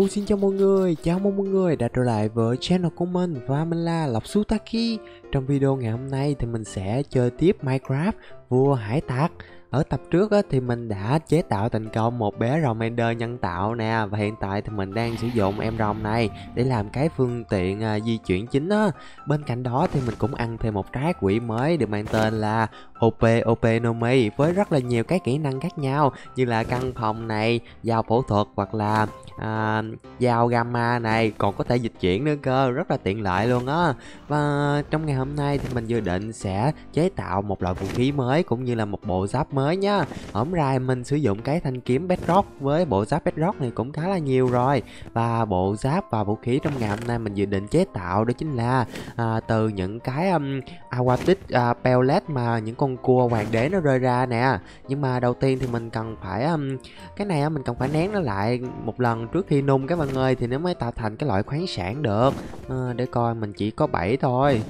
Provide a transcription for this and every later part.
Xin chào mọi người, chào mừng mọi người đã trở lại với channel của mình và mình là Lộc Sutaki. Trong video ngày hôm nay thì mình sẽ chơi tiếp Minecraft Vua Hải Tặc. Ở tập trước thì mình đã chế tạo thành công một bé rồng Ender nhân tạo nè. Và hiện tại thì mình đang sử dụng em rồng này để làm cái phương tiện di chuyển chính á. Bên cạnh đó thì mình cũng ăn thêm một trái quỷ mới được mang tên là OP Nomi, với rất là nhiều cái kỹ năng khác nhau như là căn phòng này, dao phẫu thuật hoặc là dao gamma này, còn có thể dịch chuyển nữa cơ, rất là tiện lợi luôn á. Và trong ngày hôm nay thì mình dự định sẽ chế tạo một loại vũ khí mới cũng như là một bộ giáp mới nhá. Hổm rày mình sử dụng cái thanh kiếm Bedrock với bộ giáp Bedrock này cũng khá là nhiều rồi. Và bộ giáp và vũ khí trong ngày hôm nay mình dự định chế tạo đó chính là từ những cái aquatic pellet mà những con cua hoàng đế nó rơi ra nè. Nhưng mà đầu tiên thì mình cần phải cái này mình cần phải nén nó lại một lần trước khi nung các bạn ơi, thì nó mới tạo thành cái loại khoáng sản được. Để coi, mình chỉ có 7 thôi.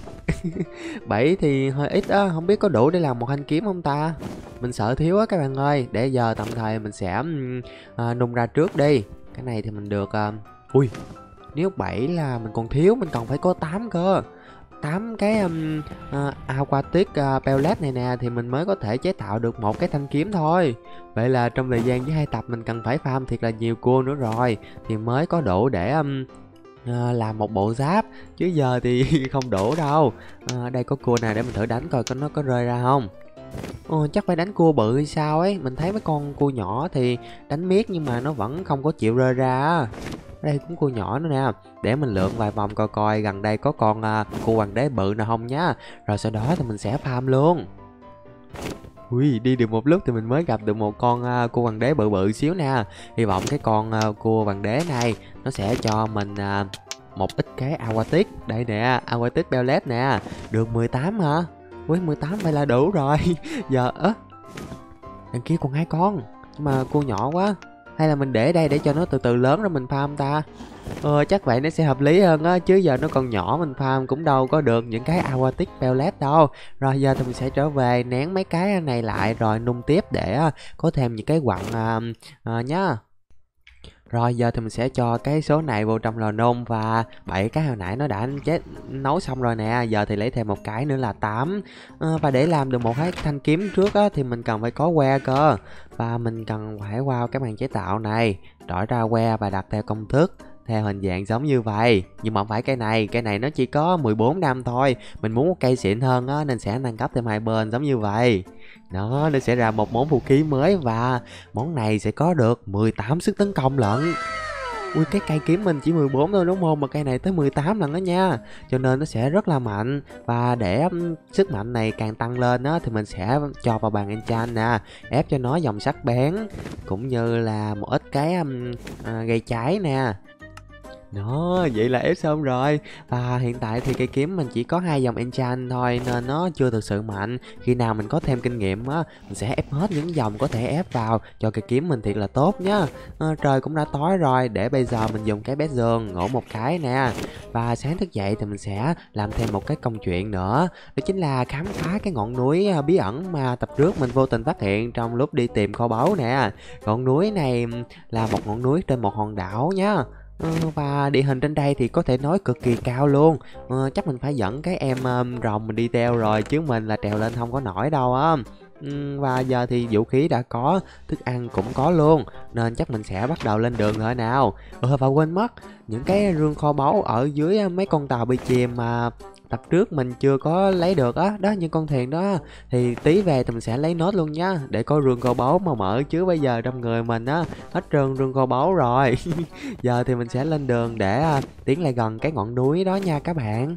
7 thì hơi ít á, không biết có đủ để làm một thanh kiếm không ta. Mình sợ thiếu á các bạn ơi. Để giờ tạm thời mình sẽ nung ra trước đi. Cái này thì mình được ui, nếu 7 là mình còn thiếu, mình cần phải có 8 cơ. 8 cái aquatic pellet này nè thì mình mới có thể chế tạo được một cái thanh kiếm thôi. Vậy là trong thời gian với 2 tập mình cần phải farm thiệt là nhiều cua nữa rồi thì mới có đủ để làm một bộ giáp, chứ giờ thì không đủ đâu. Đây có cua nào để mình thử đánh coi nó có rơi ra không. Chắc phải đánh cua bự hay sao ấy. Mình thấy mấy con cua nhỏ thì đánh miết nhưng mà nó vẫn không có chịu rơi ra. Đây cũng cua nhỏ nữa nè. Để mình lượn vài vòng coi coi gần đây có con cua hoàng đế bự nào không nhá. Rồi sau đó thì mình sẽ farm luôn. Ui, đi được một lúc thì mình mới gặp được một con cua hoàng đế bự bự xíu nè. Hy vọng cái con cua hoàng đế này nó sẽ cho mình một ít cái aquatic. Đây nè, aquatic pellet nè. Được 18 hả? Ui, 18 vậy là đủ rồi. Giờ đằng kia còn 2 con mà cua nhỏ quá. Hay là mình để đây để cho nó từ từ lớn rồi mình farm ta? Chắc vậy nó sẽ hợp lý hơn á, chứ giờ nó còn nhỏ mình farm cũng đâu có được những cái aquatic pellet đâu. Rồi giờ thì mình sẽ trở về nén mấy cái này lại rồi nung tiếp để có thêm những cái quặng nhá. Rồi giờ thì mình sẽ cho cái số này vô trong lò nung, và 7 cái hồi nãy nó đã nấu xong rồi nè. Giờ thì lấy thêm một cái nữa là 8. Và để làm được một cái thanh kiếm trước thì mình cần phải có que cơ. Và mình cần phải vào cái màn chế tạo này, đổi ra que và đặt theo công thức theo hình dạng giống như vậy. Nhưng mà không phải cây này nó chỉ có 14 năm thôi. Mình muốn một cây xịn hơn nên sẽ nâng cấp thêm 2 bên giống như vậy. Đó, nó sẽ ra một món vũ khí mới và món này sẽ có được 18 sức tấn công lận. Ui, cái cây kiếm mình chỉ 14 thôi đúng không, mà cây này tới 18 lần đó nha. Cho nên nó sẽ rất là mạnh. Và để sức mạnh này càng tăng lên thì mình sẽ cho vào bàn enchant nè, ép cho nó dòng sắc bén cũng như là một ít cái gây cháy nè. Đó, vậy là ép xong rồi. Và hiện tại thì cây kiếm mình chỉ có 2 dòng enchant thôi nên nó chưa thực sự mạnh. Khi nào mình có thêm kinh nghiệm mình sẽ ép hết những dòng có thể ép vào cho cây kiếm mình thiệt là tốt nhá. Trời cũng đã tối rồi, để bây giờ mình dùng cái bét giường ngủ một cái nè. Và sáng thức dậy thì mình sẽ làm thêm một cái công chuyện nữa, đó chính là khám phá cái ngọn núi bí ẩn mà tập trước mình vô tình phát hiện trong lúc đi tìm kho báu nè. Ngọn núi này là một ngọn núi trên một hòn đảo nhá. Và địa hình trên đây thì có thể nói cực kỳ cao luôn. Chắc mình phải dẫn cái em rồng mình đi theo rồi, chứ mình là trèo lên không có nổi đâu á. Và giờ thì vũ khí đã có, thức ăn cũng có luôn, nên chắc mình sẽ bắt đầu lên đường thôi nào. Và quên mất, những cái rương kho báu ở dưới mấy con tàu bị chìm mà tập trước mình chưa có lấy được đó, những con thuyền đó, thì tí về thì mình sẽ lấy nốt luôn nhá, để có rương kho báu mà mở, chứ bây giờ trong người mình hết trơn rương kho báu rồi. Giờ thì mình sẽ lên đường để tiến lại gần cái ngọn núi đó nha các bạn.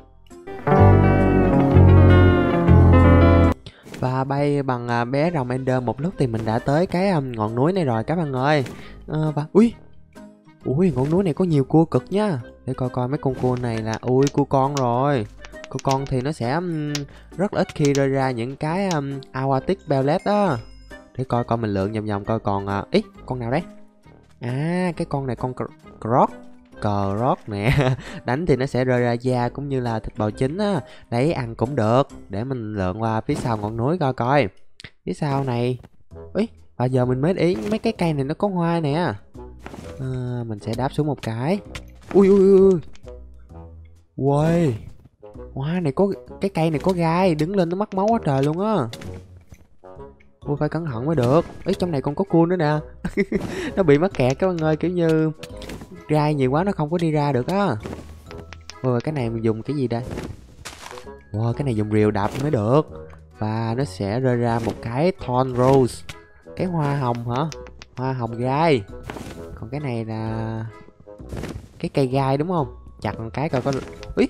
Và bay bằng bé rồng Ender một lúc thì mình đã tới cái ngọn núi này rồi các bạn ơi. Và ui, ngọn núi này có nhiều cua cực nha. Để coi coi mấy con cua này là cua con rồi. Cua con thì nó sẽ rất là ít khi rơi ra những cái aquatic pellet đó. Để coi coi mình lượn vòng vòng coi còn con nào đấy. Cái con này con Croc nè. Đánh thì nó sẽ rơi ra da cũng như là thịt bò chín á, lấy ăn cũng được. Để mình lượn qua phía sau ngọn núi coi coi. Phía sau này, và giờ mình mới để ý mấy cái cây này nó có hoa nè. Mình sẽ đáp xuống một cái. Ui ui ui ui. Uầy. Wow, này có cái cây này có gai, đứng lên nó mắc máu quá trời luôn á. Ui, phải cẩn thận mới được. Ấy, trong này còn có cua nữa nè. Nó bị mắc kẹt các bạn ơi, kiểu như gai nhiều quá nó không có đi ra được á. Ui, cái này mình dùng cái gì đây? Wow, cái này dùng rìu đập mới được. Và nó sẽ rơi ra một cái thorn rose. Cái hoa hồng hả? Hoa hồng gai. Còn cái này là cái cây gai đúng không? Chặt một cái coi có. Úi.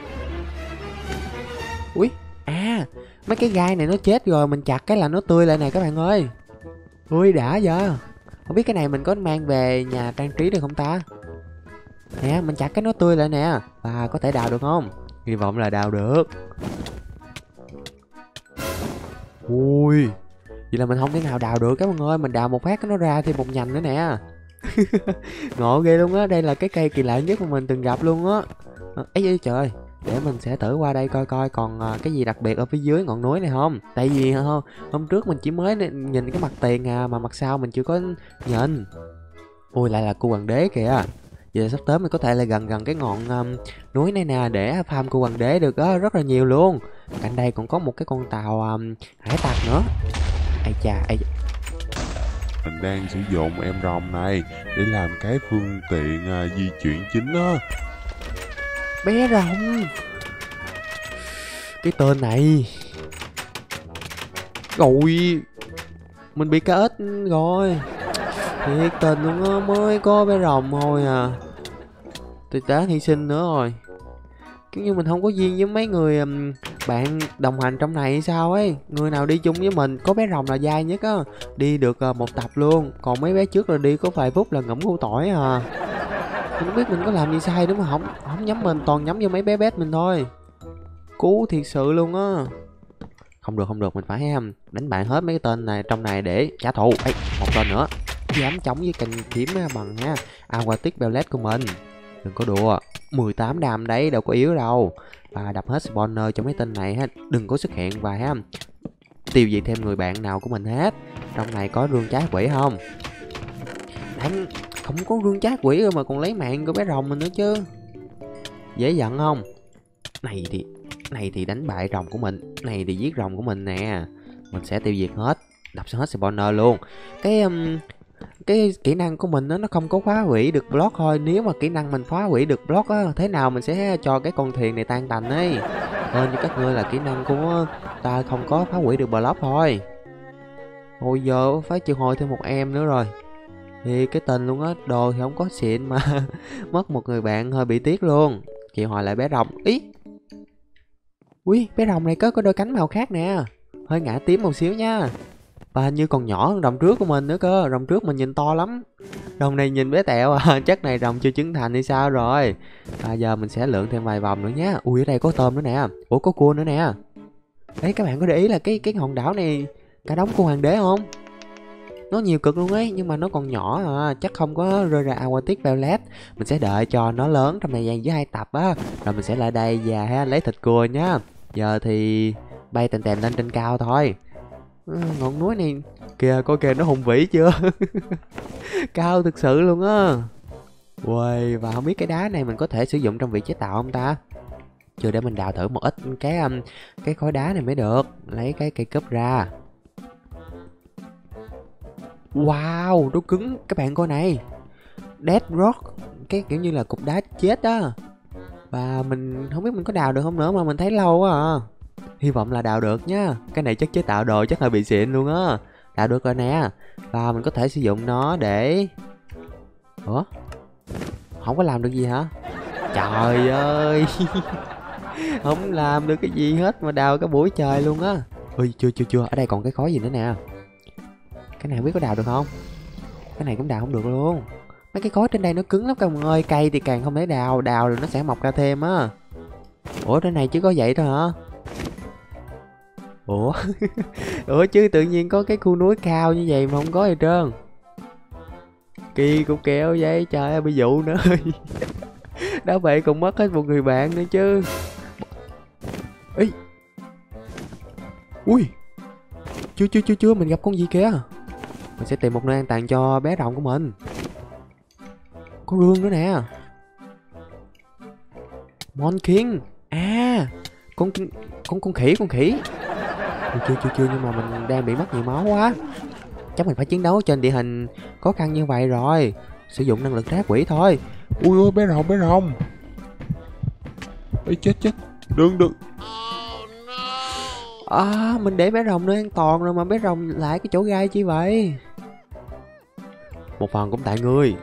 Úi. À, mấy cái gai này nó chết rồi, mình chặt cái là nó tươi lại nè các bạn ơi. Ui đã giờ. Không biết cái này mình có mang về nhà trang trí được không ta? Nè, mình chặt cái nó tươi lại nè. Và có thể đào được không? Hy vọng là đào được. Ui. Vậy là mình không thể nào đào được các bạn ơi. Mình đào một phát nó ra thêm một nhành nữa nè. Ngộ ghê luôn á. Đây là cái cây kỳ lạ nhất mà mình từng gặp luôn á. Ấy trời. Để mình sẽ thử qua đây coi coi còn cái gì đặc biệt ở phía dưới ngọn núi này không. Tại vì hôm trước mình chỉ mới nhìn cái mặt tiền à, mà mặt sau mình chưa có nhìn. Ui lại là cua hoàng đế kìa. Vậy là sắp tới mình có thể là gần gần cái ngọn núi này nè để farm cua hoàng đế được á, rất là nhiều luôn. Cạnh đây còn có một cái con tàu hải tặc nữa. Ây chà, Mình đang sử dụng em rồng này để làm cái phương tiện di chuyển chính á. bé rồng. Cái tên này. Rồi. Mình bị cá ếch rồi. Thiệt tình luôn á, mới có bé rồng thôi à. Tôi đã hy sinh nữa rồi. Kiểu như mình không có duyên với mấy người bạn đồng hành trong này hay sao ấy. Người nào đi chung với mình có bé rồng là dai nhất á. Đi được một tập luôn. Còn mấy bé trước là đi có vài phút là ngủm củ tỏi à. Mình không biết mình có làm gì sai đúng mà không nhắm mình, toàn nhắm vô mấy bé bét mình thôi. Cú thiệt sự luôn á. Không được, mình phải đánh bại hết mấy cái tên này trong này để trả thù. Ê, một tên nữa. Dám chống với kình kiếm bằng Aquatic Bellet của mình. Đừng có đùa. 18 đam đấy, đâu có yếu đâu. Và đập hết spawner cho mấy tên này hết. Đừng có xuất hiện và tiêu diệt thêm người bạn nào của mình hết. Trong này có rương trái quỷ không? Đánh không có rương trái quỷ rồi mà còn lấy mạng của bé rồng mình nữa chứ. Dễ giận không? Này thì đánh bại rồng của mình. Này thì giết rồng của mình nè. Mình sẽ tiêu diệt hết. Đập hết spawner luôn. Cái kỹ năng của mình nó không có phá hủy được block thôi. Nếu mà kỹ năng mình phá hủy được block á, thế nào mình sẽ cho cái con thuyền này tan tành ấy. Như các ngươi là kỹ năng của ta không có phá hủy được block thôi. Ôi giờ phải triệu hồi thêm một em nữa rồi. Thì cái tình luôn á, đồ thì không có xịn mà mất một người bạn hơi bị tiếc luôn. Triệu hồi lại bé rồng. Ý. Ui, bé rồng này có đôi cánh màu khác nè. Hơi ngã tím một xíu nha. Và hình như còn nhỏ hơn rồng trước của mình nữa cơ. Rồng trước mình nhìn to lắm. Rồng này nhìn bé tẹo à. Chắc này rồng chưa trưởng thành hay sao rồi. Giờ mình sẽ lượn thêm vài vòng nữa nhé. Ui ở đây có tôm nữa nè. Ủa có cua nữa nè. Đấy các bạn có để ý là cái hòn đảo này cả đống cua hoàng đế không? Nó nhiều cực luôn ấy. Nhưng mà nó còn nhỏ à. Chắc không có rơi ra Aquatic Bellet. Mình sẽ đợi cho nó lớn trong thời gian với 2 tập á. Rồi mình sẽ lại đây và lấy thịt cua nhá. Giờ thì bay tèm tèm lên trên cao thôi. Ngọn núi này kìa, coi kìa nó hùng vĩ chưa. Cao thực sự luôn á. Uầy, và không biết cái đá này mình có thể sử dụng trong việc chế tạo không ta? Chưa, để mình đào thử một ít cái khối đá này mới được. Lấy cái cây cúp ra. Wow, nó cứng các bạn coi này. Dead rock, cái kiểu như là cục đá chết đó. Và mình không biết mình có đào được không nữa mà mình thấy lâu quá à. Hy vọng là đào được nhá. Cái này chắc chế tạo đồ chắc hơi bị xịn luôn á. Đào được rồi nè. Và mình có thể sử dụng nó để... Ủa? Không có làm được gì hả? Trời ơi. Không làm được cái gì hết mà đào cả buổi trời luôn á. Ui chưa. Ở đây còn cái khối gì nữa nè. Cái này không biết có đào được không? Cái này cũng đào không được luôn. Mấy cái khối trên đây nó cứng lắm các bạn ơi. Cây thì càng không thể đào. Đào rồi nó sẽ mọc ra thêm á. Ủa trên này chứ có vậy thôi hả? Ủa? Ủa chứ tự nhiên có cái khu núi cao như vậy mà không có gì trơn. Kỳ cục kẹo vậy, trời ơi bị dụ nữa. Đã vậy còn mất hết một người bạn nữa chứ. Ê. Ui. Chưa, mình gặp con gì kìa. Mình sẽ tìm một nơi an toàn cho bé rồng của mình. Có rương nữa nè. Monking. À, con khỉ. Chưa nhưng mà mình đang bị mất nhiều máu quá. Chắc mình phải chiến đấu trên địa hình khó khăn như vậy rồi. Sử dụng năng lực đá quỷ thôi. Ui bé rồng. Ê chết. Đừng. À, mình để bé rồng nơi an toàn rồi mà bé rồng lại cái chỗ gai chi vậy? Một phần cũng tại ngươi.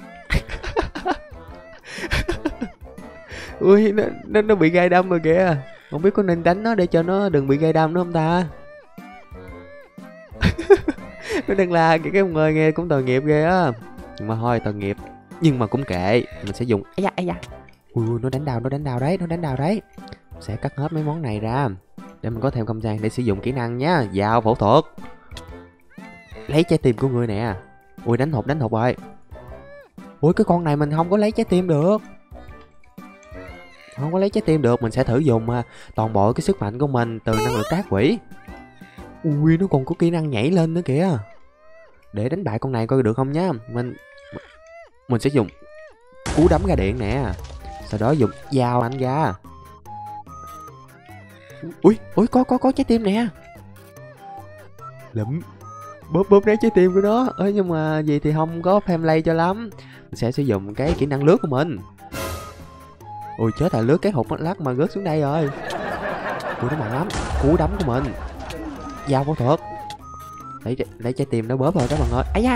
Ui, nó bị gai đâm rồi kìa. Không biết có nên đánh nó để cho nó đừng bị gai đâm nữa không ta? Nó đang la kìa, cái người nghe cũng tội nghiệp ghê á. Nhưng mà thôi, tội nghiệp. Nhưng mà cũng kệ, mình sẽ dùng. Ây da. Ui, nó đánh đào đấy. Sẽ cắt hết mấy món này ra để mình có thêm không gian để sử dụng kỹ năng nhá. Vào phẫu thuật. Lấy trái tim của người nè. Ui, đánh hụt rồi. Ui, cái con này mình không có lấy trái tim được. Mình sẽ thử dùng toàn bộ cái sức mạnh của mình từ năng lực trác quỷ. Ui, nó còn có kỹ năng nhảy lên nữa kìa. Để đánh bại con này coi được không nhá. Mình sẽ dùng cú đấm ra điện nè. Sau đó dùng dao anh ra. Ui, có trái tim nè. Lụm. Bóp nát trái tim của nó. Nhưng mà gì thì không có family cho lắm. Mình sẽ sử dụng cái kỹ năng lướt của mình. Ui chết rồi, lướt cái hụt lắc mà rớt xuống đây rồi. Ui nó mạnh lắm. Cú đấm của mình. Dao phẫu thuật. Lấy trái tim nó bóp rồi các bạn ơi. Ấy da.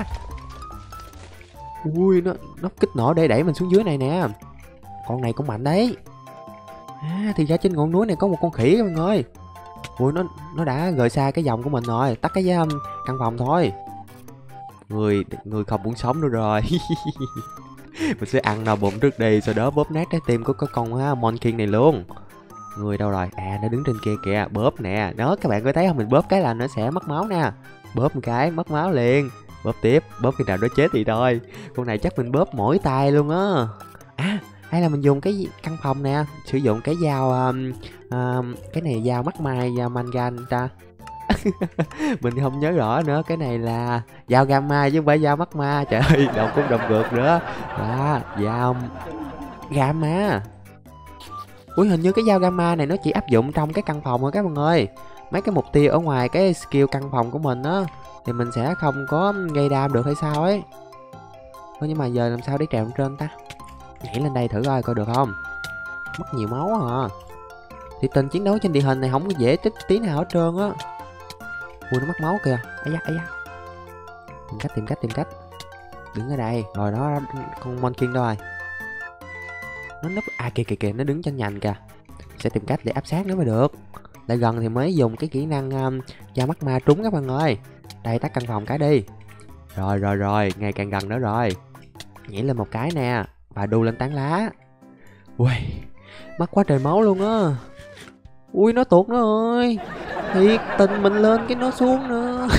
Ui nó kích nổ để đẩy mình xuống dưới này nè. Con này cũng mạnh đấy. À, thì ra trên ngọn núi này có một con khỉ các bạn ơi. Ui nó đã rời xa cái vòng của mình rồi. Tắt cái căn phòng thôi. Người không muốn sống nữa rồi. Mình sẽ ăn no bụng trước đi, sau đó bóp nát trái tim của con Monking này luôn. Người đâu rồi? À, nó đứng trên kia kìa. Bóp nè. Đó, các bạn có thấy không? Mình bóp cái là nó sẽ mất máu nè. Bóp một cái mất máu liền. Bóp tiếp. Bóp khi nào nó chết thì thôi. Con này chắc mình bóp mỗi tay luôn á. À, hay là mình dùng cái căn phòng nè. Sử dụng cái dao cái này dao mắt mai, dao mangan ta. Mình không nhớ rõ nữa. Cái này là dao gamma chứ không phải dao mắt ma. Trời ơi, đọc cũng đọc ngược nữa. Dao gamma. Ui, hình như cái dao gamma này nó chỉ áp dụng trong cái căn phòng thôi các bạn ơi. Mấy cái mục tiêu ở ngoài cái skill căn phòng của mình á thì mình sẽ không có gây đam được hay sao ấy. Nhưng mà giờ làm sao để trèo lên trên ta? Nhảy lên đây thử coi được không? Mất nhiều máu à. Thì tình chiến đấu trên địa hình này không có dễ tích tí nào hết trơn á. Ui, nó mất máu kìa. Ây da. Tìm cách. Đứng ở đây. Rồi đó, con Monking đâu rồi? Nó núp. À kìa, nó đứng trên nhành kìa. Sẽ tìm cách để áp sát nó mới được. Lại gần thì mới dùng cái kỹ năng dao mắt ma trúng các bạn ơi. Đây, tắt căn phòng cái đi. Rồi, ngày càng gần nữa rồi. Nhảy lên một cái nè. Và đu lên tán lá. Ui, mất quá trời máu luôn á. Ui, nó tuột nó ơi. Thiệt tình, mình lên cái nó xuống nữa.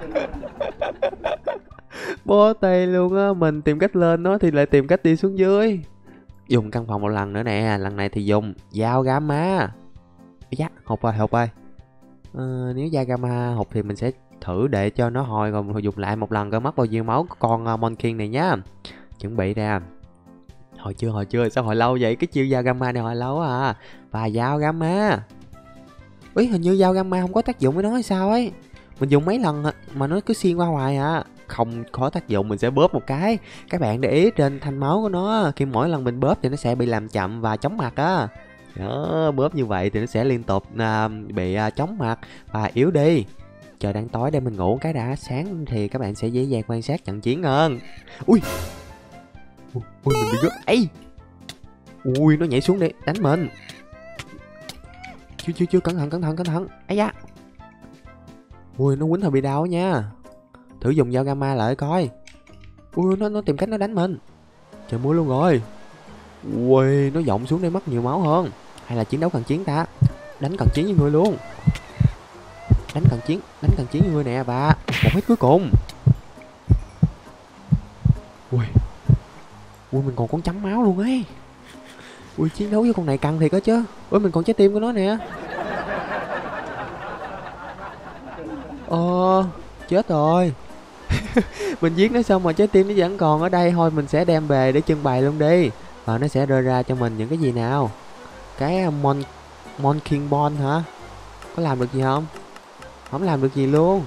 Bó tay luôn á. Mình tìm cách lên nó thì lại tìm cách đi xuống dưới. Dùng căn phòng một lần nữa nè. Lần này thì dùng dao gamma. Dạ, hụt rồi. Nếu dao gamma hụt thì mình sẽ thử để cho nó hồi rồi dùng lại một lần coi mất bao nhiêu máu của con Monking này nhá. Chuẩn bị ra. Hồi chưa, sao hồi lâu vậy? Cái chiêu dao gamma này hồi lâu à. Và dao gamma. Ý, hình như dao gamma không có tác dụng với nó hay sao ấy. Mình dùng mấy lần mà nó cứ xuyên qua hoài à. Không có tác dụng, mình sẽ bóp một cái. Các bạn để ý trên thanh máu của nó, khi mỗi lần mình bóp thì nó sẽ bị làm chậm và chóng mặt á. Đó, bóp như vậy thì nó sẽ liên tục bị chóng mặt và yếu đi. Trời đang tối để mình ngủ cái đã, sáng thì các bạn sẽ dễ dàng quan sát trận chiến hơn. Ui, mình bị gớt. Ây, ui, nó nhảy xuống đi đánh mình. Chưa, cẩn thận. Ấy da. Ui, nó quýnh hơi bị đau nha. Thử dùng dao gamma lại coi. Ui, nó tìm cách nó đánh mình. Trời mưa luôn rồi. Ui, nó vọng xuống đây mất nhiều máu hơn. Hay là chiến đấu cận chiến ta? Đánh cận chiến với người luôn. Đánh cận chiến với người nè bà. Một hit cuối cùng. Ui, mình còn con chấm máu luôn ấy. Ui, chiến đấu với con này căng thiệt có chứ. Ui, mình còn trái tim của nó nè. Chết rồi. Mình giết nó xong rồi trái tim nó vẫn còn ở đây, thôi mình sẽ đem về để trưng bày luôn đi. Và nó sẽ rơi ra cho mình những cái gì nào? Cái King Ball hả? Có làm được gì không? Không làm được gì luôn.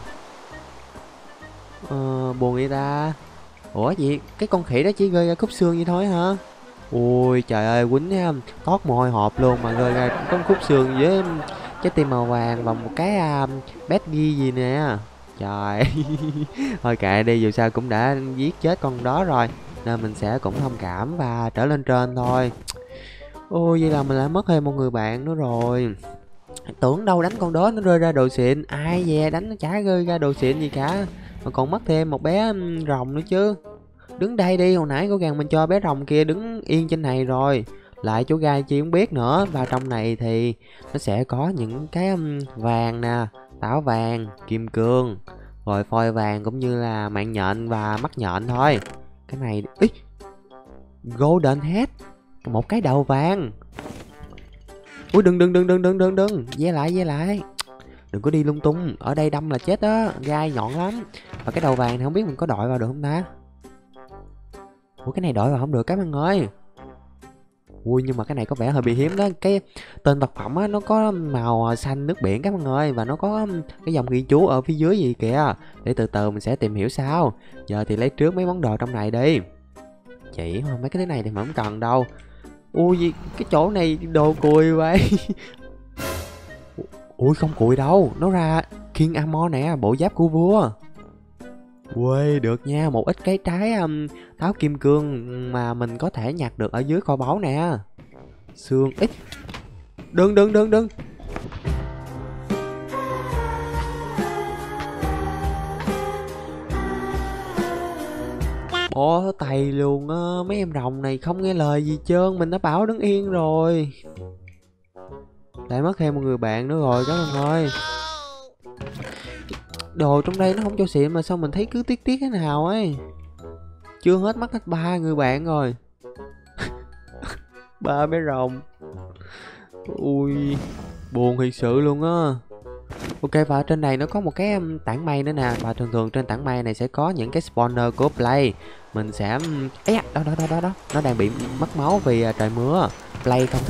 Buồn vậy ta. Ủa gì? Cái con khỉ đó chỉ rơi ra khúc xương vậy thôi hả? Ui trời ơi, quýnh toát mồ hôi hột luôn mà rơi ra có khúc xương với trái tim màu vàng và một cái bét ghi gì nè. Trời. Thôi kệ đi, dù sao cũng đã giết chết con đó rồi, nên mình sẽ cũng thông cảm và trở lên trên thôi. Ôi vậy là mình lại mất thêm một người bạn nữa rồi. Tưởng đâu đánh con đó nó rơi ra đồ xịn, ai dè đánh nó chả rơi ra đồ xịn gì cả, mà còn mất thêm một bé rồng nữa chứ. Đứng đây đi, hồi nãy cố gắng mình cho bé rồng kia đứng yên trên này rồi. Lại chỗ gai chi không biết nữa. Và trong này thì nó sẽ có những cái vàng nè, táo vàng, kim cương, rồi phôi vàng cũng như là mạng nhện và mắt nhện thôi. Cái này ý, golden head, một cái đầu vàng. Ui đừng, ve lại. Đừng có đi lung tung, ở đây đâm là chết á, gai nhọn lắm. Và cái đầu vàng này không biết mình có đội vào được không ta? Ủa cái này đội vào không được các bạn ơi. Ui nhưng mà cái này có vẻ hơi bị hiếm đó. Cái tên vật phẩm á, nó có màu xanh nước biển các bạn ơi, và nó có cái dòng ghi chú ở phía dưới gì kìa. Để từ từ mình sẽ tìm hiểu sau. Giờ thì lấy trước mấy món đồ trong này đi. Chỉ thôi, mấy cái thứ này thì mình không cần đâu. Ui gì cái chỗ này đồ cùi vậy. Ui không cùi đâu, nó ra King Armor nè, bộ giáp của vua. Ui được nha, một ít cái trái táo kim cương mà mình có thể nhặt được ở dưới kho báu nè. Xương ít. Đừng. Bó tay luôn á, mấy em rồng này không nghe lời gì trơn, mình đã bảo đứng yên rồi. Lại mất thêm một người bạn nữa rồi các bạn ơi. Đồ trong đây nó không cho xịn mà sao mình thấy cứ tiếc thế nào ấy. Chưa hết mất hết 3 người bạn rồi. 3 bé rồng. Ui buồn thiệt sự luôn á. Ok, và trên này nó có một cái tảng mây nữa nè. Và thường trên tảng mây này sẽ có những cái spawner của Play. Mình sẽ ấy đó. Nó đang bị mất máu vì trời mưa. Play không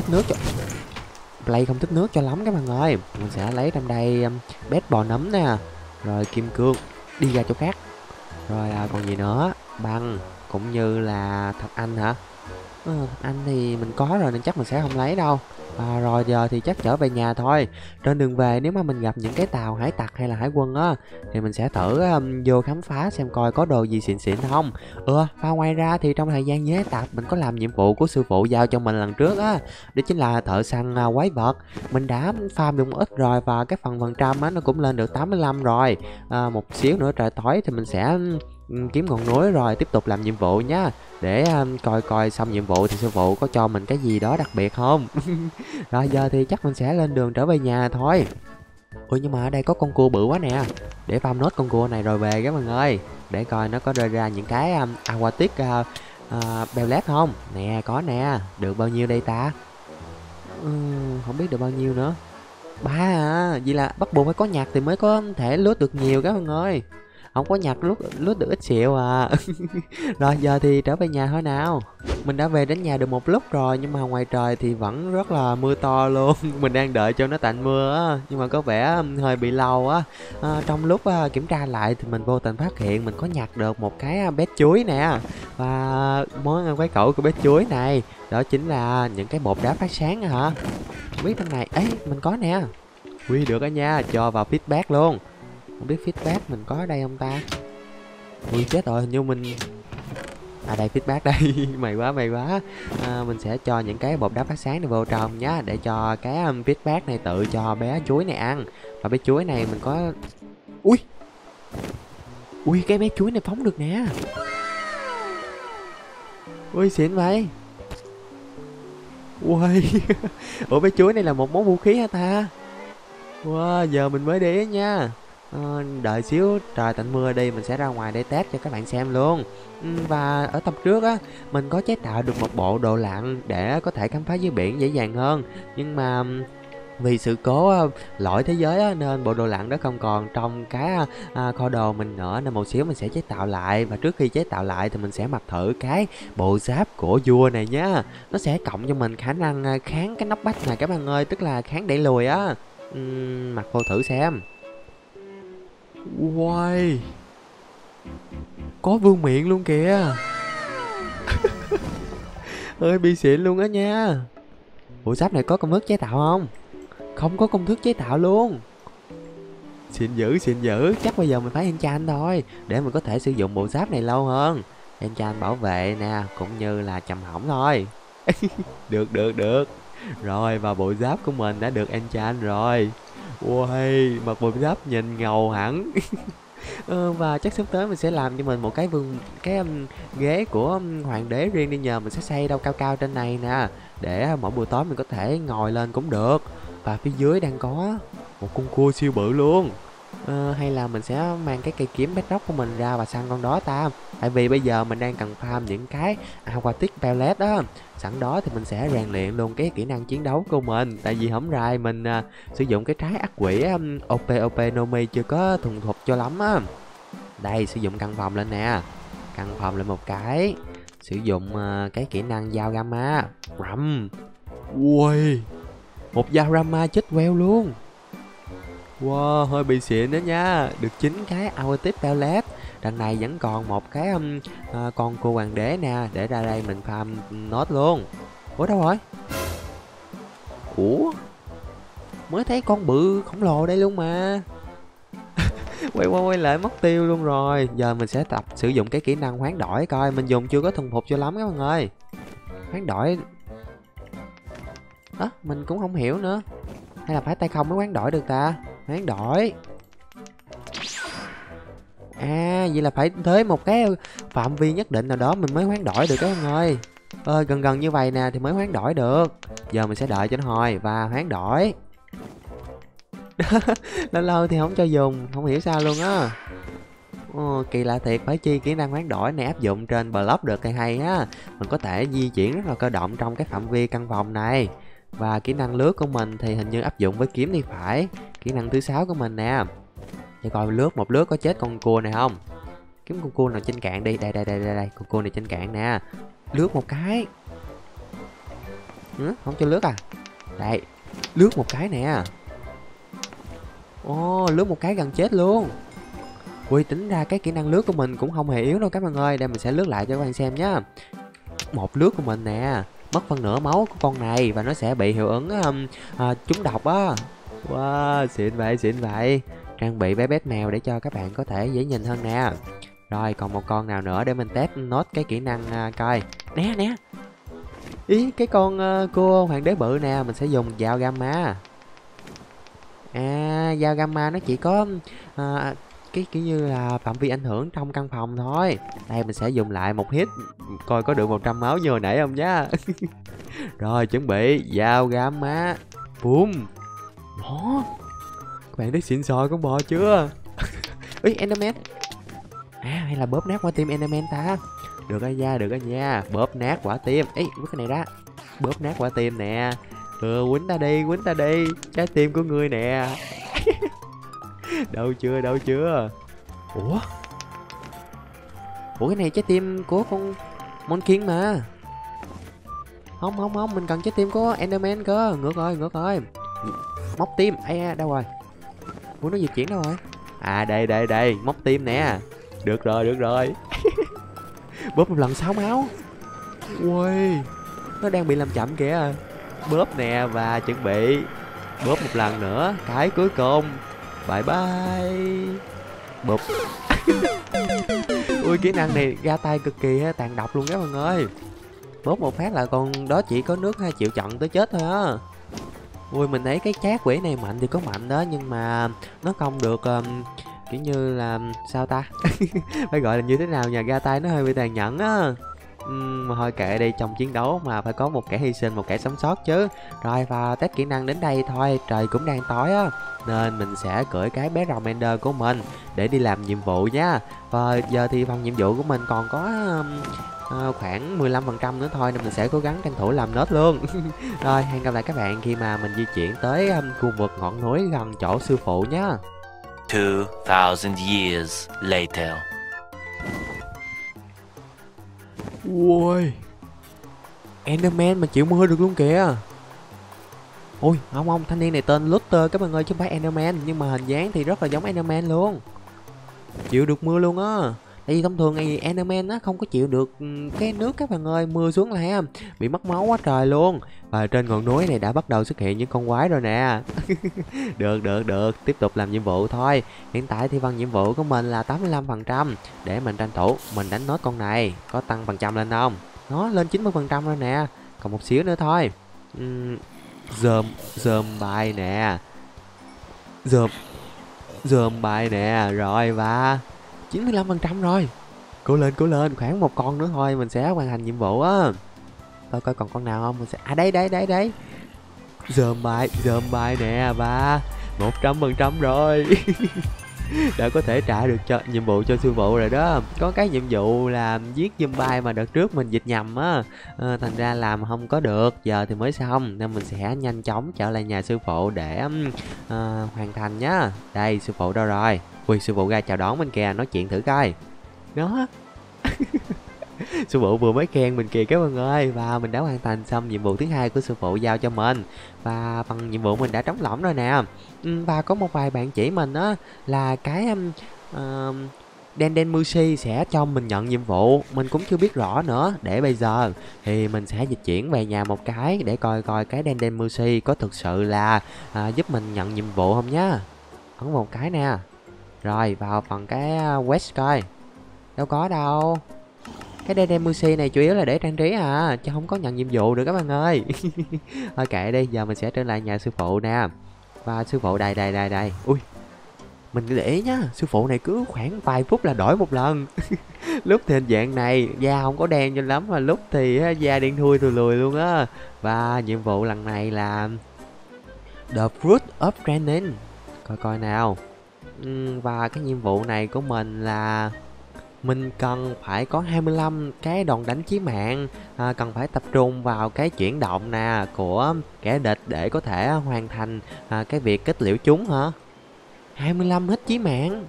thích nước cho lắm các bạn ơi. Mình sẽ lấy trong đây bét bò nấm nè, rồi kim cương, đi ra chỗ khác. Rồi còn gì nữa, băng cũng như là thạch anh hả? Thạch anh thì mình có rồi nên chắc mình sẽ không lấy đâu. Rồi giờ thì chắc trở về nhà thôi. Trên đường về nếu mà mình gặp những cái tàu hải tặc hay là hải quân á, thì mình sẽ thử vô khám phá xem coi có đồ gì xịn không. Và ngoài ra thì trong thời gian nhé tập mình có làm nhiệm vụ của sư phụ giao cho mình lần trước á, đó chính là thợ săn quái vật. Mình đã farm được một ít rồi và cái phần trăm á nó cũng lên được 85 rồi. Một xíu nữa trời tối thì mình sẽ kiếm ngọn núi rồi tiếp tục làm nhiệm vụ nhá, để coi xong nhiệm vụ thì sư phụ có cho mình cái gì đó đặc biệt không. Rồi giờ thì chắc mình sẽ lên đường trở về nhà thôi. Ui nhưng mà ở đây có con cua bự quá nè, để farm nốt con cua này rồi về các bạn ơi, để coi nó có rơi ra những cái aquatic bellet không nè. Có nè, được bao nhiêu đây ta? Không biết được bao nhiêu nữa. 3 à, vậy là bắt buộc phải có nhặt thì mới có thể lướt được nhiều các bạn ơi, không có nhặt lướt được ít xịu à. Rồi giờ thì trở về nhà thôi nào. Mình đã về đến nhà được một lúc rồi, nhưng mà ngoài trời thì vẫn rất là mưa to luôn. Mình đang đợi cho nó tạnh mưa á, nhưng mà có vẻ hơi bị lâu á. Trong lúc kiểm tra lại thì mình vô tình phát hiện mình có nhặt được một cái bét chuối nè. Và món ăn quái cẩu của bét chuối này đó chính là những cái bột đá phát sáng hả? Không biết trong này ấy mình có nè. Ui được đó nha, cho vào feedback luôn. Không biết feedback mình có ở đây không ta? Ui chết rồi, hình như mình đây feedback đây. Mày quá. Mình sẽ cho những cái bột đá phát sáng này vô trong nhá, để cho cái feedback này tự cho bé chuối này ăn. Và bé chuối này mình có ui cái bé chuối này phóng được nè. Ui xịn vậy. Ui. Ủa bé chuối này là một món vũ khí hả ta? Wow, giờ mình mới để ý nha. Đợi xíu trời tạnh mưa đi, mình sẽ ra ngoài để test cho các bạn xem luôn. Và ở tập trước á, mình có chế tạo được một bộ đồ lặn để có thể khám phá dưới biển dễ dàng hơn. Nhưng mà Vì sự cố lỗi thế giới á, nên bộ đồ lặn đó không còn trong cái kho đồ mình nữa, nên một xíu mình sẽ chế tạo lại. Và trước khi chế tạo lại thì mình sẽ mặc thử cái bộ giáp của vua này nhá. Nó sẽ cộng cho mình khả năng kháng cái knockback này các bạn ơi, tức là kháng đẩy lùi á. Mặc vô thử xem. Wow, có vương miện luôn kìa. Ơi bị xịn luôn á nha. Bộ giáp này có công thức chế tạo không? Không có công thức chế tạo luôn. Xịn dữ. Chắc bây giờ mình phải enchant thôi, để mình có thể sử dụng bộ giáp này lâu hơn. Enchant bảo vệ nè, cũng như là trầm hỏng thôi. Được. Rồi, và bộ giáp của mình đã được enchant rồi. Ui, mặc bộ giáp nhìn ngầu hẳn. Và chắc sắp tới mình sẽ làm cho mình một cái ghế của hoàng đế riêng đi nhờ. Mình sẽ xây đâu cao cao trên này nè, để mỗi buổi tối mình có thể ngồi lên cũng được. Và phía dưới đang có một con cua siêu bự luôn. Hay là mình sẽ mang cái cây kiếm bedrock của mình ra và săn con đó ta. Tại vì bây giờ mình đang cần farm những cái aquatic pellet đó. Sẵn đó thì mình sẽ rèn luyện luôn cái kỹ năng chiến đấu của mình. Tại vì hổng rày mình sử dụng cái trái ác quỷ OP Nomi chưa có thuần thục cho lắm á. Đây, sử dụng căn phòng lên nè. Căn phòng lên một cái. Sử dụng cái kỹ năng dao gamma. Rầm. Ui, một dao gamma chết queo luôn. Wow, hơi bị xịn đó nha. Được 9 cái aquatic pellet. Đằng này vẫn còn một cái con cua hoàng đế nè, để ra đây mình farm nốt luôn. Ủa đâu rồi? Ủa, mới thấy con bự khổng lồ đây luôn mà. quay lại mất tiêu luôn rồi. Giờ mình sẽ tập sử dụng cái kỹ năng hoán đổi coi. Mình dùng chưa có thuần phục cho lắm các bạn ơi. Hoán đổi đó, mình cũng không hiểu nữa. Hay là phải tay không mới hoán đổi được ta? Hoán đổi. À, vậy là phải tới một cái phạm vi nhất định nào đó mình mới hoán đổi được các bạn ơi. Gần như vậy nè thì mới hoán đổi được. Giờ mình sẽ đợi cho nó hồi và hoán đổi. Lâu lâu thì không cho dùng, không hiểu sao luôn á. Kỳ lạ thiệt, phải chi kỹ năng hoán đổi này áp dụng trên block được hay á. Mình có thể di chuyển rất là cơ động trong cái phạm vi căn phòng này. Và kỹ năng lướt của mình thì hình như áp dụng với kiếm thì phải. Kỹ năng thứ 6 của mình nè. Để coi một lướt có chết con cua này không. Kiếm con cua nào trên cạn đi. Đây, con cua này trên cạn nè. Lướt một cái. Không cho lướt à? Đây, lướt một cái nè. Lướt một cái gần chết luôn. Ui, tính ra cái kỹ năng lướt của mình cũng không hề yếu đâu các bạn ơi. Đây mình sẽ lướt lại cho các bạn xem nhá. Một lướt của mình nè, mất phân nửa máu của con này và nó sẽ bị hiệu ứng trúng độc á. Wow, xịn vậy. Trang bị bé bét mèo để cho các bạn có thể dễ nhìn hơn nè. Rồi, còn một con nào nữa để mình test nốt cái kỹ năng coi. Nè. Ý, cái con cua hoàng đế bự nè, mình sẽ dùng dao gamma. À, dao gamma nó chỉ có cái kiểu như là phạm vi ảnh hưởng trong căn phòng thôi. Đây mình sẽ dùng lại một hit, coi có được 100 máu như hồi nãy không nhá. Rồi chuẩn bị dao gamma. Boom. Đó, các bạn thấy xịn sò con bò chưa? Ý, Enderman. À, hay là bóp nát quả tim Enderman ta? Được đó nha, bóp nát quả tim. Ý, bước cái này ra. Bóp nát quả tim nè. Quýnh ta đi, trái tim của ngươi nè. Đâu chưa. Ủa, cái này trái tim của con Monkin mà. Không, mình cần trái tim của Enderman cơ. Ngược rồi. Móc tim. Ây, đâu rồi? Ủa, nó di chuyển đâu rồi? À, đây, móc tim nè. Được rồi. Bóp một lần 6 máu. Ui, nó đang bị làm chậm kìa. Bóp nè và chuẩn bị bóp một lần nữa, cái cuối cùng. Bye bye. Bụp. Ui, kỹ năng này ra tay cực kỳ tàn độc luôn các bạn ơi. Bóp một phát là con đó chỉ có nước 2 triệu trận tới chết thôi á. Ui, mình thấy cái chát quỷ này mạnh thì có mạnh đó, nhưng mà nó không được kiểu như là sao ta. Phải gọi là như thế nào nhờ, ra tay nó hơi bị tàn nhẫn á. Mà thôi kệ đi, trong chiến đấu mà phải có một kẻ hy sinh, một kẻ sống sót chứ. Rồi, và test kỹ năng đến đây thôi, trời cũng đang tối á, nên mình sẽ cưỡi cái bé rồng Ender của mình để đi làm nhiệm vụ nha. Và giờ thì phần nhiệm vụ của mình còn có khoảng 15% nữa thôi, nên mình sẽ cố gắng tranh thủ làm nốt luôn. Rồi, hẹn gặp lại các bạn khi mà mình di chuyển tới khu vực ngọn núi gần chỗ sư phụ nhé. 2000 years later. Ui, Enderman mà chịu mưa được luôn kìa. Ui, không, thanh niên này tên Luther các bạn ơi, chứ không phải Enderman, nhưng mà hình dáng thì rất là giống Enderman luôn. Chịu được mưa luôn á. Tại vì thông thường thì Enderman á không có chịu được cái nước các bạn ơi, mưa xuống là bị mất máu quá trời luôn. Và trên ngọn núi này đã bắt đầu xuất hiện những con quái rồi nè. Được, tiếp tục làm nhiệm vụ thôi. Hiện tại thì phần nhiệm vụ của mình là 85%. Để mình tranh thủ mình đánh nốt con này. Có tăng phần trăm lên không? Nó lên 90% rồi nè. Còn một xíu nữa thôi. Dơm bài nè. Dơm bài nè. Rồi, và 95% rồi. Cố lên, khoảng một con nữa thôi mình sẽ hoàn thành nhiệm vụ á. Coi còn con nào không, mình sẽ đây. Dơm bài nè, và 100% rồi. Đã có thể trả được cho nhiệm vụ cho sư phụ rồi đó. Có cái nhiệm vụ là giết zombie mà đợt trước mình dịch nhầm á, thành ra làm không có được, giờ thì mới xong nên mình sẽ nhanh chóng trở lại nhà sư phụ để hoàn thành nhá. Đây, sư phụ đâu rồi? Ui, sư phụ ra chào đón mình kìa, nói chuyện thử coi. Đó. Sư phụ vừa mới khen mình kìa các bạn ơi. Và mình đã hoàn thành xong nhiệm vụ thứ hai của sư phụ giao cho mình. Và phần nhiệm vụ mình đã trống lỏng rồi nè. Và có một vài bạn chỉ mình á là cái Dendemushi sẽ cho mình nhận nhiệm vụ. Mình cũng chưa biết rõ nữa. Để bây giờ thì mình sẽ dịch chuyển về nhà một cái để coi cái Dendemushi có thực sự là giúp mình nhận nhiệm vụ không nhá. Ấn một cái nè. Rồi vào phần cái quest coi. Đâu có đâu. Cái Dendemushi này chủ yếu là để trang trí chứ không có nhận nhiệm vụ được các bạn ơi. Thôi kệ đi, giờ mình sẽ trở lại nhà sư phụ nè. Và sư phụ đây. Ui, mình để ý nhá, sư phụ này cứ khoảng vài phút là đổi một lần. Lúc thì hình dạng này da không có đen cho lắm, mà lúc thì da đen thui lùi luôn á. Và nhiệm vụ lần này là The Fruit of Training. Coi nào. Và cái nhiệm vụ này của mình là mình cần phải có 25 cái đòn đánh chí mạng, cần phải tập trung vào cái chuyển động nè của kẻ địch để có thể hoàn thành cái việc kết liễu chúng hả? 25 hit chí mạng.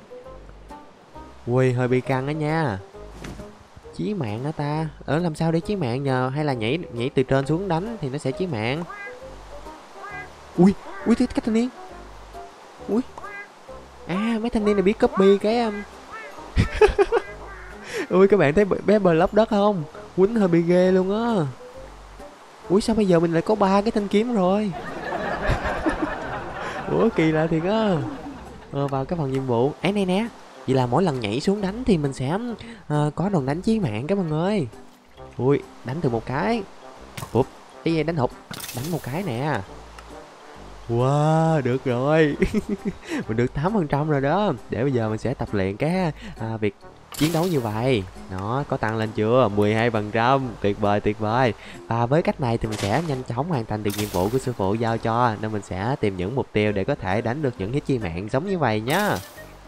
Ui, hơi bị căng đó nha. Chí mạng hả ta? Làm sao để chí mạng nhờ, hay là nhảy từ trên xuống đánh thì nó sẽ chí mạng? Ui, cái thanh niên. Ui. Mấy thanh niên này biết copy cái Ui, các bạn thấy bé bờ lấp đất không? Quýnh hơi bị ghê luôn á. Ui, sao bây giờ mình lại có 3 cái thanh kiếm rồi? Ủa, kỳ lạ thiệt á. Vào cái phần nhiệm vụ ấy này nè. Vậy là mỗi lần nhảy xuống đánh thì mình sẽ có đòn đánh chí mạng các bạn ơi. Ui, đánh từ một cái. Úp, cái đánh hụt. Đánh một cái nè. Wow, được rồi. Mình được 8% rồi đó. Để bây giờ mình sẽ tập luyện cái việc chiến đấu như vậy. Nó có tăng lên chưa? 12%. Tuyệt vời. Và với cách này thì mình sẽ nhanh chóng hoàn thành được nhiệm vụ của sư phụ giao cho, nên mình sẽ tìm những mục tiêu để có thể đánh được những hit chi mạng giống như vậy nhá.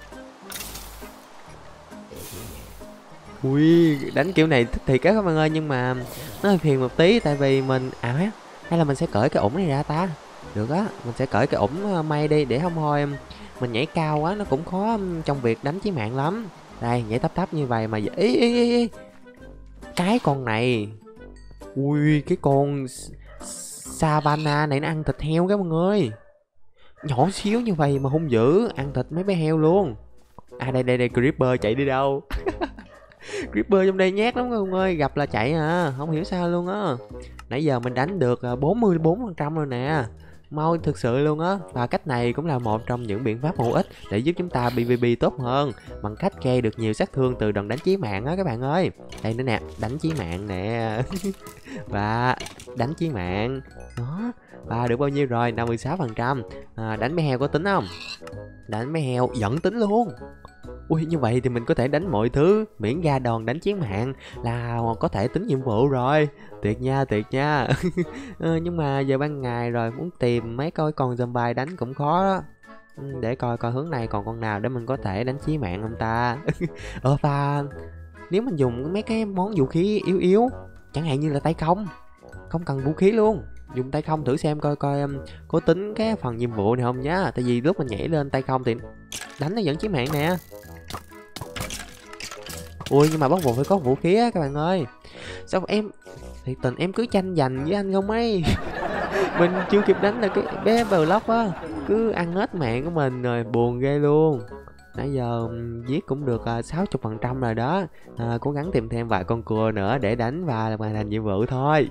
Ui, đánh kiểu này thích thiệt các bạn ơi, nhưng mà nó hơi phiền một tí, tại vì mình hay là mình sẽ cởi cái ủng này ra ta. Được á, mình sẽ cởi cái ủng may đi, để không thôi mình nhảy cao quá nó cũng khó trong việc đánh chí mạng lắm. Đây, nhảy tấp như vậy mà ý. Cái con này. Ui, cái con Savannah này nó ăn thịt heo các bạn ơi. Nhỏ xíu như vậy mà hung dữ, ăn thịt mấy bé heo luôn. Đây, Creeper chạy đi đâu? Creeper trong đây nhát lắm các bạn ơi, gặp là chạy không hiểu sao luôn á. Nãy giờ mình đánh được 44% rồi nè. Mau thực sự luôn á. Và cách này cũng là một trong những biện pháp hữu ích để giúp chúng ta PvP tốt hơn, bằng cách gây được nhiều sát thương từ đòn đánh chí mạng á các bạn ơi. Đây nữa nè, đánh chí mạng nè. Và đánh chí mạng đó. Và được bao nhiêu rồi? 56%. Đánh mấy heo có tính không? Đánh mấy heo vẫn tính luôn. Ui, như vậy thì mình có thể đánh mọi thứ, miễn ra đòn đánh chiến mạng là có thể tính nhiệm vụ rồi. Tuyệt nha. Nhưng mà giờ ban ngày rồi, muốn tìm mấy con zombie đánh cũng khó đó. Để coi hướng này còn con nào để mình có thể đánh chí mạng không ta. Và nếu mình dùng mấy cái món vũ khí yếu yếu, chẳng hạn như là tay không cần vũ khí luôn, dùng tay không thử xem coi có tính cái phần nhiệm vụ này không nhá. Tại vì lúc mình nhảy lên tay không thì đánh nó vẫn chí mạng nè. Ui, nhưng mà bắt buộc phải có vũ khí á các bạn ơi. Sao em thì tình em cứ tranh giành với anh không ấy. Mình chưa kịp đánh là cái bé Block á cứ ăn hết mạng của mình rồi, buồn ghê luôn. Nãy giờ giết cũng được 60% rồi đó. Cố gắng tìm thêm vài con cua nữa để đánh và hoàn thành nhiệm vụ thôi.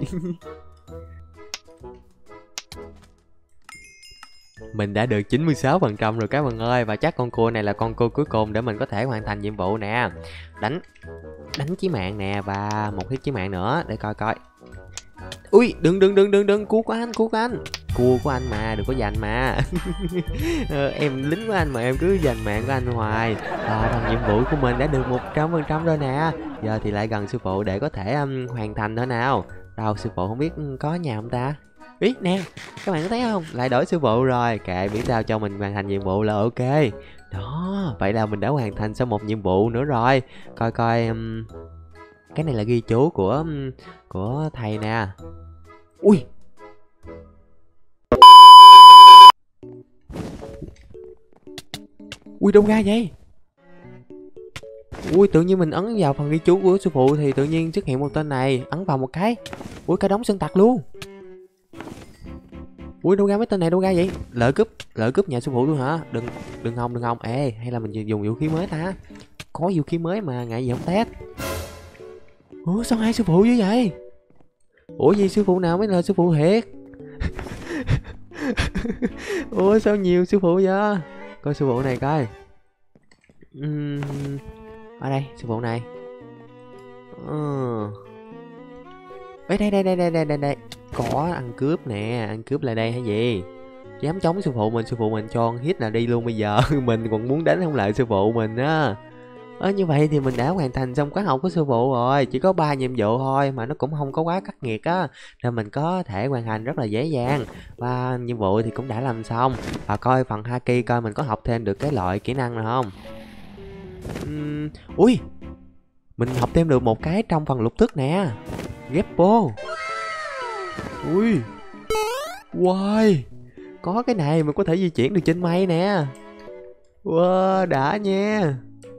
Mình đã được 96% rồi các bạn ơi. Và chắc con cua này là con cua cuối cùng để mình có thể hoàn thành nhiệm vụ nè. Đánh chí mạng nè, và một hit chí mạng nữa để coi coi. Ui, đừng, cua của anh. Cua của anh mà, đừng có giành mà. Em lính của anh mà em cứ giành mạng của anh hoài. Phần nhiệm vụ của mình đã được 100% rồi nè. Giờ thì lại gần sư phụ để có thể hoàn thành thôi nào. Đâu, sư phụ không biết có nhà không ta? Ý nè, các bạn có thấy không? Lại đổi sư phụ rồi. Kệ, miễn sao cho mình hoàn thành nhiệm vụ là ok. Đó, vậy là mình đã hoàn thành xong một nhiệm vụ nữa rồi. Coi cái này là ghi chú của thầy nè. Ui, đâu ra vậy? Ui, tự nhiên mình ấn vào phần ghi chú của sư phụ thì tự nhiên xuất hiện một tên này. Ấn vào một cái, ui, cả đống sơn tặc luôn. Ui, đâu ra mấy tên này, đâu ra vậy? Lỡ cướp nhà sư phụ luôn hả? Đừng không. Ê, hay là mình dùng vũ khí mới ta? Có vũ khí mới mà, ngại gì không test. Ủa, sao hai sư phụ như vậy? Ủa gì, sư phụ nào mới là sư phụ thiệt? Ủa sao nhiều sư phụ vậy? Coi sư phụ này coi. Ở đây, sư phụ này. Đây. Có ăn cướp nè, ăn cướp lại đây hay gì? Dám chống sư phụ mình cho hit là đi luôn bây giờ. Mình còn muốn đánh không lại sư phụ mình á. Như vậy thì mình đã hoàn thành xong khóa học của sư phụ rồi. Chỉ có 3 nhiệm vụ thôi mà nó cũng không có quá khắc nghiệt á, nên mình có thể hoàn thành rất là dễ dàng. Và nhiệm vụ thì cũng đã làm xong. Và coi phần Haki coi mình có học thêm được cái loại kỹ năng nào không. Ui, mình học thêm được một cái trong phần lục thức nè, Geppo. Ui, wow, có cái này mình có thể di chuyển được trên mây nè. Wow, đã nha.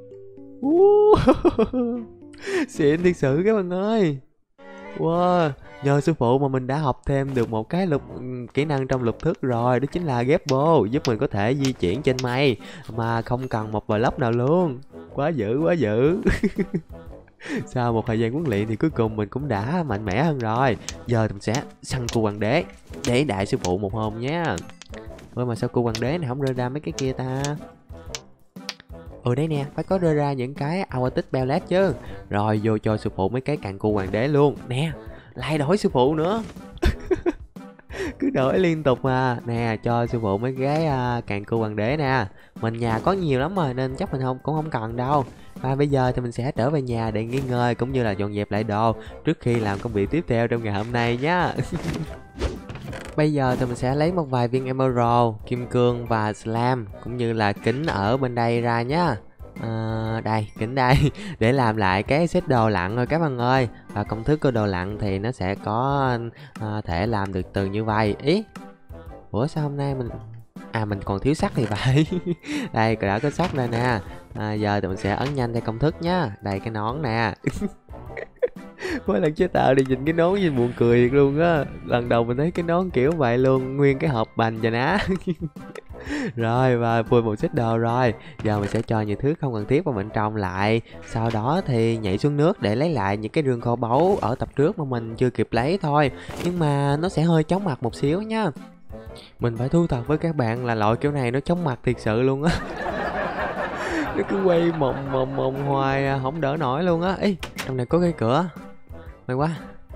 Xịn thiệt sự các bạn ơi. Wow, nhờ sư phụ mà mình đã học thêm được một cái kỹ năng trong lục thức rồi. Đó chính là Geppo, giúp mình có thể di chuyển trên mây mà không cần một block nào luôn. Quá dữ. Sau một thời gian huấn luyện thì cuối cùng mình cũng đã mạnh mẽ hơn rồi. Giờ mình sẽ săn cua hoàng đế để đại sư phụ một hôm nhé. Ôi mà sao cua hoàng đế này không rơi ra mấy cái kia ta? Đây nè, phải có rơi ra những cái Aquatic Pellet chứ. Rồi vô cho sư phụ mấy cái càng cua hoàng đế luôn. Nè, lại đổi sư phụ nữa. Cứ đổi liên tục mà. Nè, cho sư phụ mấy cái càng cua hoàng đế nè. Mình nhà có nhiều lắm rồi nên chắc mình cũng không cần đâu. Và bây giờ thì mình sẽ trở về nhà để nghỉ ngơi cũng như là dọn dẹp lại đồ trước khi làm công việc tiếp theo trong ngày hôm nay nhá. Bây giờ thì mình sẽ lấy một vài viên emerald, kim cương và slam cũng như là kính ở bên đây ra nhá. Đây, kính đây để làm lại cái set đồ lặn rồi các bạn ơi. Và công thức của đồ lặn thì nó sẽ có thể làm được từ như vậy. Ý, ủa sao hôm nay mình còn thiếu sắt thì phải. Đây, đã có sắt đây nè. Giờ thì mình sẽ ấn nhanh theo công thức nhá. Đây cái nón nè. Mỗi lần chế tạo thì nhìn cái nón nhìn buồn cười luôn á. Lần đầu mình thấy cái nón kiểu vậy luôn, nguyên cái hộp bành chà ná. Rồi, và vừa một set đồ rồi. Giờ mình sẽ cho những thứ không cần thiết vào bên trong lại. Sau đó thì nhảy xuống nước để lấy lại những cái rương kho báu ở tập trước mà mình chưa kịp lấy thôi. Nhưng mà nó sẽ hơi chóng mặt một xíu nhá. Mình phải thú thật với các bạn là loại kiểu này nó chóng mặt thiệt sự luôn á. Nó cứ quay mộng hoài không đỡ nổi luôn á. Ê, trong này có cái cửa. May quá.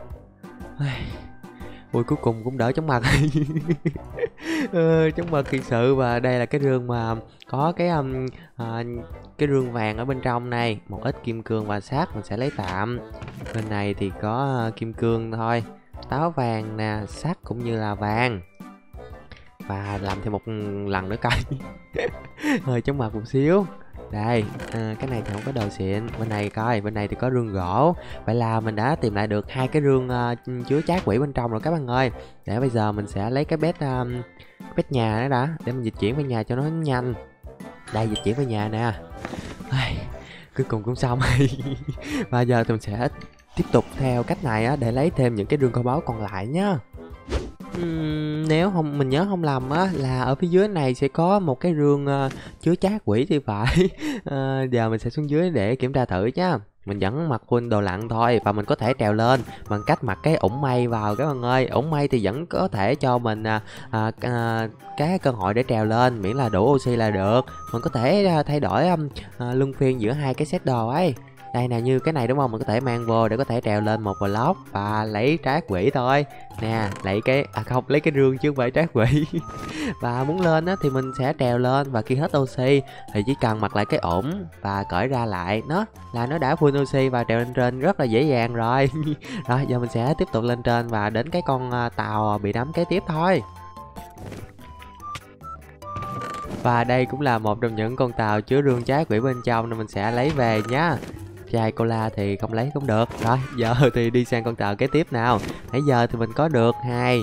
Ui, cuối cùng cũng đỡ chóng mặt. Chóng mặt thiệt sự. Và đây là cái rương mà có cái rương vàng ở bên trong này. Một ít kim cương và sắt mình sẽ lấy tạm. Bên này thì có kim cương thôi, táo vàng nè, sắt cũng như là vàng. Và làm thêm một lần nữa coi. Hơi chóng mặt một xíu. Đây, cái này thì không có đồ xịn. Bên này coi, bên này thì có rương gỗ. Vậy là mình đã tìm lại được 2 cái rương chứa trác quỷ bên trong rồi các bạn ơi. Để bây giờ mình sẽ lấy cái bét nhà đó đã, để mình dịch chuyển về nhà cho nó nhanh. Đây, dịch chuyển về nhà nè. Cuối cùng cũng xong. Và giờ thì mình sẽ tiếp tục theo cách này á, để lấy thêm những cái rương kho báu còn lại nhá. Nếu không mình nhớ không lầm á, là ở phía dưới này sẽ có một cái rương chứa trác quỷ thì phải. Giờ mình sẽ xuống dưới để kiểm tra thử nhá. Mình vẫn mặc full đồ lặn thôi, và mình có thể trèo lên bằng cách mặc cái ủng mây vào các bạn ơi. Ủng mây thì vẫn có thể cho mình cái cơ hội để trèo lên, miễn là đủ oxy là được. Mình có thể thay đổi luân phiên giữa 2 cái set đồ ấy. Đây nè, như cái này đúng không, mình có thể mang vô để có thể trèo lên một block và lấy trác quỷ thôi nè. Lấy cái không, lấy cái rương chứ không phải trác quỷ. Và muốn lên á thì mình sẽ trèo lên, và khi hết oxy thì chỉ cần mặc lại cái ủng và cởi ra lại nó là nó đã full oxy và trèo lên trên rất là dễ dàng rồi. Rồi giờ mình sẽ tiếp tục lên trên và đến cái con tàu bị đắm kế tiếp thôi. Và đây cũng là một trong những con tàu chứa rương trác quỷ bên trong, nên mình sẽ lấy về nhá. Chai cola thì không lấy cũng được. Rồi giờ thì đi sang con tàu kế tiếp nào. Nãy giờ thì mình có được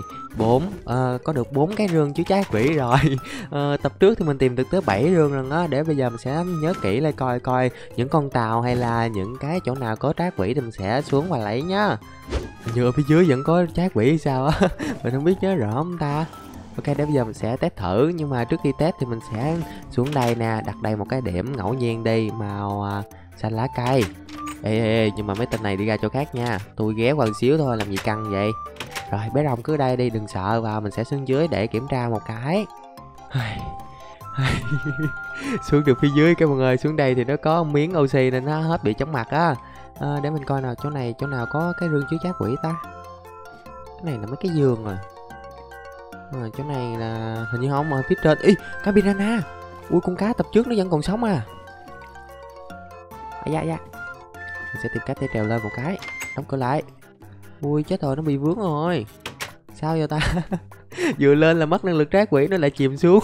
4 cái rương chứa trác quỷ rồi. Tập trước thì mình tìm được tới 7 rương rồi á. Để bây giờ mình sẽ nhớ kỹ lại coi những con tàu hay là những cái chỗ nào có trác quỷ thì mình sẽ xuống và lấy nhá. Hình như ở phía dưới vẫn có trác quỷ hay sao á. Mình không biết nhớ rõ không ta. Ok, để bây giờ mình sẽ test thử. Nhưng mà trước khi test thì mình sẽ xuống đây nè, đặt đây một cái điểm ngẫu nhiên đi, màu xanh lá cây. Ê, nhưng mà mấy tên này đi ra chỗ khác nha. Tôi ghé qua một xíu thôi, làm gì căng vậy. Rồi bé rồng cứ đây đi, đừng sợ. Và mình sẽ xuống dưới để kiểm tra một cái. Xuống được phía dưới các bạn ơi. Xuống đây thì nó có miếng oxy nên nó hết bị chóng mặt á. Để mình coi nào, chỗ nào có cái rương chứa trác quỷ ta. Cái này là mấy cái giường rồi. Chỗ này là hình như không, ở phía trên. Ý, cá piranha. Ui, con cá tập trước nó vẫn còn sống à. Dạ. Mình sẽ tìm cách để trèo lên một cái. Đóng cửa lại. Ui chết rồi, nó bị vướng rồi. Sao vậy ta? Vừa lên là mất năng lực trác quỷ, nó lại chìm xuống.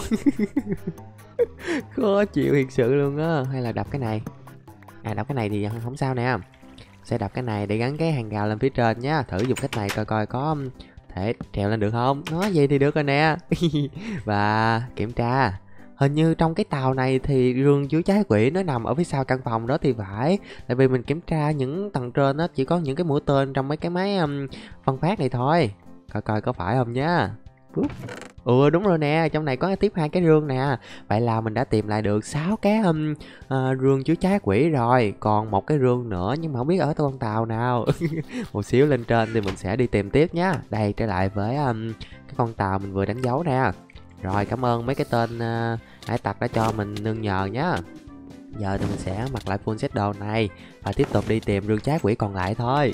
Khó chịu thiệt sự luôn á. Hay là đập cái này. Đập cái này thì không sao nè. Sẽ đập cái này để gắn cái hàng rào lên phía trên nhá. Thử dùng cách này coi có thể trèo lên được không. Nói vậy thì được rồi nè. Và kiểm tra. Hình như trong cái tàu này thì rương chứa trác quỷ nó nằm ở phía sau căn phòng đó thì phải. Tại vì mình kiểm tra những tầng trên á, chỉ có những cái mũi tên trong mấy cái máy phân phát này thôi. Coi có phải không nhá. Đúng rồi nè, trong này có tiếp 2 cái rương nè. Vậy là mình đã tìm lại được 6 cái rương chứa trác quỷ rồi. Còn một cái rương nữa nhưng mà không biết ở con tàu nào. Một xíu lên trên thì mình sẽ đi tìm tiếp nhá. Đây, trở lại với cái con tàu mình vừa đánh dấu nè. Rồi, cảm ơn mấy cái tên hải tặc đã cho mình nương nhờ nhá. Giờ thì mình sẽ mặc lại full set đồ này và tiếp tục đi tìm rương trác quỷ còn lại thôi.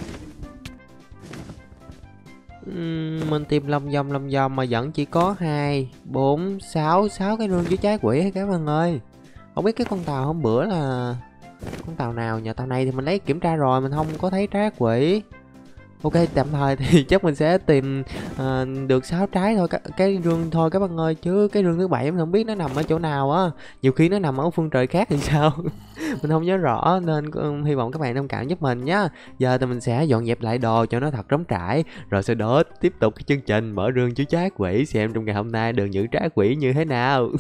Mình tìm lòng vòng mà vẫn chỉ có 2, 4, 6 cái rương chứa trác quỷ hết các bạn ơi. Không biết cái con tàu hôm bữa là con tàu nào nhờ. Tàu này thì mình lấy kiểm tra rồi, mình không có thấy trác quỷ. Ok, tạm thời thì chắc mình sẽ tìm được 6 trái thôi, cái rương thôi các bạn ơi. Chứ cái rương thứ 7 mình không biết nó nằm ở chỗ nào á. Nhiều khi nó nằm ở phương trời khác thì sao. Mình không nhớ rõ nên hy vọng các bạn thông cảm giúp mình nhá. Giờ thì mình sẽ dọn dẹp lại đồ cho nó thật trống trải. Rồi sau đó tiếp tục cái chương trình mở rương chứa trác quỷ, xem trong ngày hôm nay được những trác quỷ như thế nào.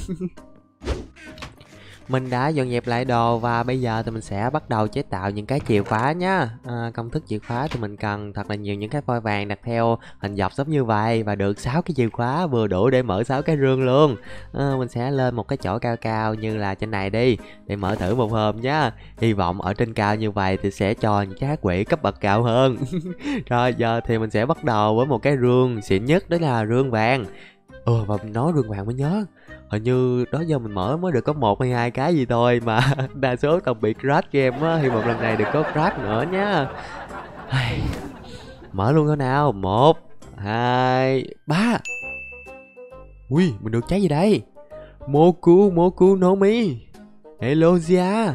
Mình đã dọn dẹp lại đồ và bây giờ thì mình sẽ bắt đầu chế tạo những cái chìa khóa nhá. Công thức chìa khóa thì mình cần thật là nhiều những cái phôi vàng đặt theo hình dọc giống như vậy. Và được 6 cái chìa khóa vừa đủ để mở 6 cái rương luôn. Mình sẽ lên một cái chỗ cao như là trên này đi, để mở thử một hôm nhá. Hy vọng ở trên cao như vậy thì sẽ cho những trác quỷ cấp bậc cao hơn. Rồi giờ thì mình sẽ bắt đầu với một cái rương xịn nhất, đó là rương vàng. Và mình nói rương vàng mới nhớ, hình như đó giờ mình mở mới được có 1 hay 2 cái gì thôi mà đa số toàn bị crash game á. Hy vọng lần này đừng có crash nữa nhá. Mở luôn thôi nào. 1, 2, 3. Ui, mình được trái gì đây? Moku no mi. Hellosia.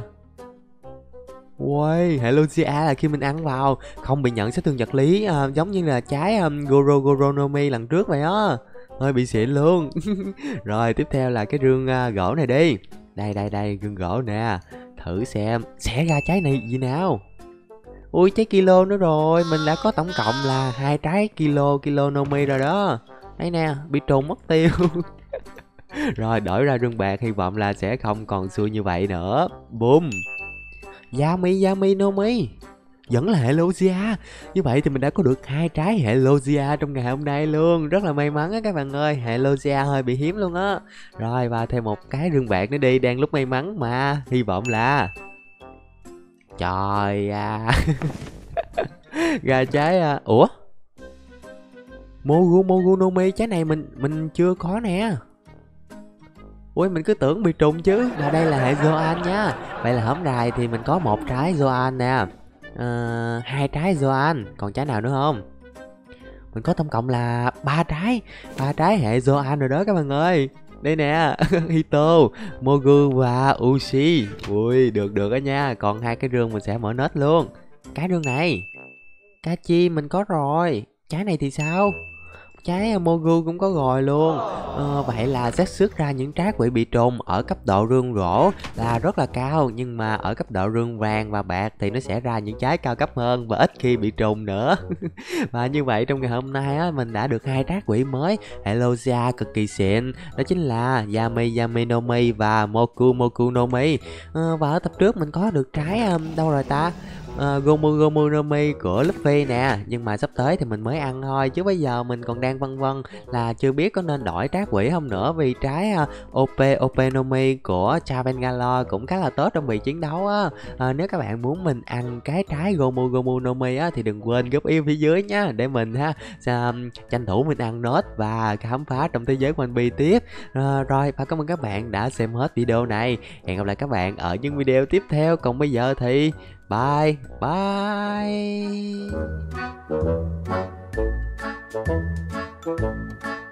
Ui, Hellosia là khi mình ăn vào không bị nhận sát thương vật lý, giống như là trái Goro no mi lần trước vậy á. Hơi bị xịn luôn. Rồi tiếp theo là cái rương gỗ này đi. Đây gương gỗ nè. Thử xem sẽ ra trái này gì nào. Ui, trái kilo nữa rồi. Mình đã có tổng cộng là 2 trái kilo Nomi rồi đó. Đây nè, bị trùng mất tiêu. Rồi đổi ra rương bạc, hy vọng là sẽ không còn xui như vậy nữa. Boom. Yami Nomi. Vẫn là hệ Logia. Như vậy thì mình đã có được 2 trái hệ Logia trong ngày hôm nay luôn. Rất là may mắn á các bạn ơi. Hệ Logia hơi bị hiếm luôn á. Rồi và thêm một cái rương bạc nữa đi. Đang lúc may mắn mà. Hy vọng là trời à. Ra trái à. Ủa, Mogu Nomi, trái này mình chưa có nè. Ui, mình cứ tưởng bị trùng chứ. Mà đây là hệ Zoan nha. Vậy là hổm rày thì mình có 1 trái Zoan nè. 2 trái Zoan. Còn trái nào nữa không? Mình có tổng cộng là 3 trái hệ Zoan rồi đó các bạn ơi. Đây nè. Hito, Mogu và Ushi. Ui, được đó nha. Còn 2 cái rương mình sẽ mở nết luôn. Cái rương này Kachi mình có rồi. Trái này thì sao? Trái Mogu cũng có rồi luôn. Vậy là xác suất ra những trái quỷ bị trùng ở cấp độ rương gỗ là rất là cao. Nhưng mà ở cấp độ rương vàng và bạc thì nó sẽ ra những trái cao cấp hơn và ít khi bị trùng nữa. Và như vậy trong ngày hôm nay á, mình đã được 2 trái quỷ mới hệ Logia cực kỳ xịn. Đó chính là Yami Nomi và Mogu Nomi. Và ở tập trước mình có được trái đâu rồi ta? Gomu Nomi của Luffy nè. Nhưng mà sắp tới thì mình mới ăn thôi. Chứ bây giờ mình còn đang vân vân là chưa biết có nên đổi trái quỷ không nữa. Vì trái OP Nomi của Chavengalo cũng khá là tốt trong việc chiến đấu á. Nếu các bạn muốn mình ăn cái trái Gomu Nomi á thì đừng quên góp ý phía dưới nha. Để mình tranh thủ mình ăn nốt và khám phá trong thế giới One Piece tiếp. Rồi và cảm ơn các bạn đã xem hết video này. Hẹn gặp lại các bạn ở những video tiếp theo. Còn bây giờ thì bye bye.